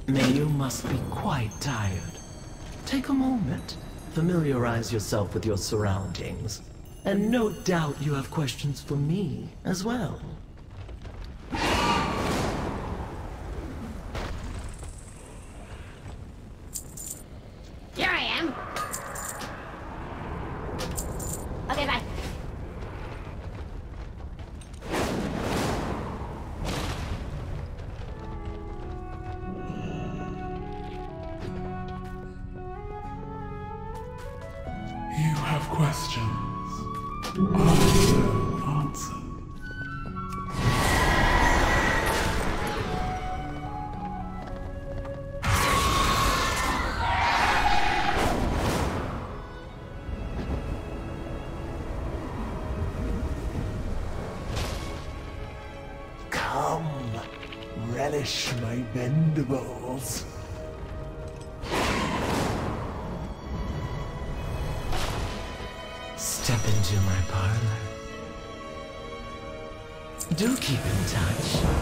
Nay, you must be quite tired. Take a moment, familiarize yourself with your surroundings, and no doubt you have questions for me as well. Here I am. Okay, bye. You have questions. I will answer. Come, relish my bendables. Step into my parlor. Do keep in touch.